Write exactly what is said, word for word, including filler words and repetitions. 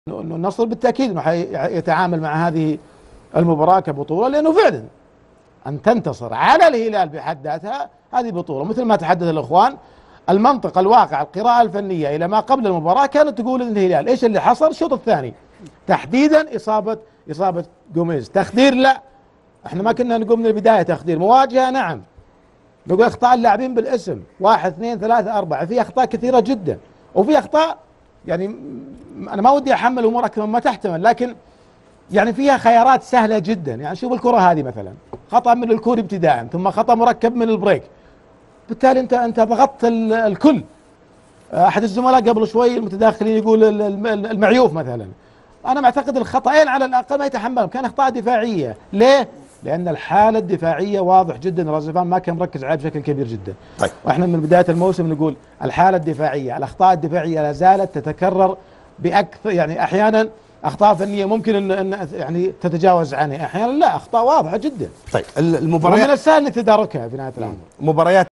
النصر بالتأكيد انه يتعامل مع هذه المباراة كبطولة، لأنه فعلا أن تنتصر على الهلال بحد ذاتها هذه بطولة. مثل ما تحدث الإخوان، المنطق الواقع القراءة الفنية إلى ما قبل المباراة كانت تقول أن الهلال إيش اللي حصل الشوط الثاني تحديدا، إصابة إصابة جوميز. تخدير لا، احنا ما كنا نقول من البداية تخدير. مواجهة نعم، نقول أخطاء اللاعبين بالاسم، واحد اثنين ثلاثة أربعة، في أخطاء كثيرة جدا، وفي أخطاء يعني أنا ما ودي أحمل الأمور أكثر مما تحتمل، لكن يعني فيها خيارات سهلة جدا. يعني شوف الكرة هذه مثلا، خطأ من الكوري ابتداء، ثم خطأ مركب من البريك، بالتالي انت انت ضغطت الكل. احد الزملاء قبل شوي المتداخلين يقول المعيوف مثلا، انا معتقد الخطأين على الاقل ما يتحملهم، كان اخطاء دفاعية. ليه؟ لان الحالة الدفاعية واضح جدا رازفان ما كان مركز عليها بشكل كبير جدا. طيب. واحنا من بداية الموسم نقول الحالة الدفاعية، الاخطاء الدفاعية لا زالت تتكرر باكثر، يعني احيانا اخطاء فنيه ممكن ان, إن يعني تتجاوز عنها، احيانا لا، اخطاء واضحه جدا. طيب المباريات ومن السهل تداركها في نهايه الامر. مباريات